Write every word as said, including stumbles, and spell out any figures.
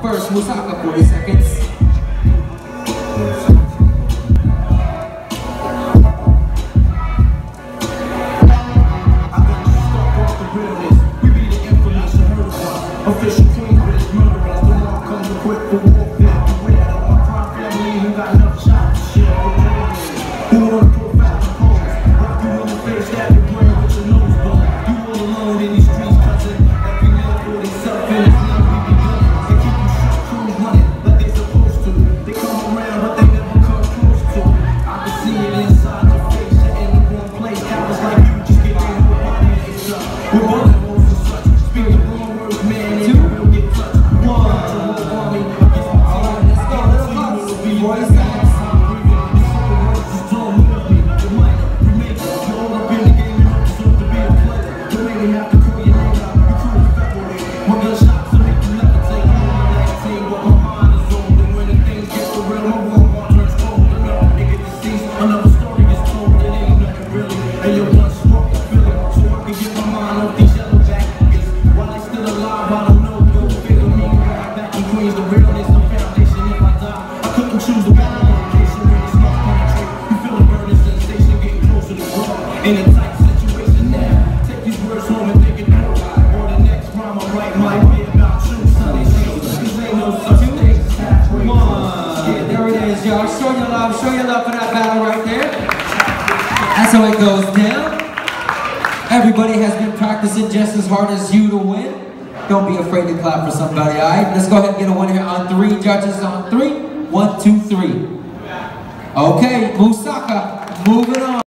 first. Mooska, forty seconds. Official queen with his murderers, the law comes equipped for warfare. Beware of my crime family who got enough shots to share. Who wanna profile the pose? Rock you in the face, stab your brain with your nose bone. You all alone in these streets, cousin. Every man for himself and his name we be done. They keep you shut, crews running like they supposed to. They come around but they never come close to. I can see it inside your face, you're in the wrong place. Cowards like you just get their whole body mixed up. We're bullet holes and such. Speak the wrong words, man. In a tight situation now, take these words home and think it through. Or the next rhyme I write might be about you. Sunday shows, cause ain't no such thing as halfway. Come on, yeah, there it is, y'all. Show your love, show your love for that battle right there. That's how it goes down. Everybody has been practicing just as hard as you to win. Don't be afraid to clap for somebody, alright? Let's go ahead and get a winner here on three. Judges on three. One, two, three. Okay, Mooska, moving on.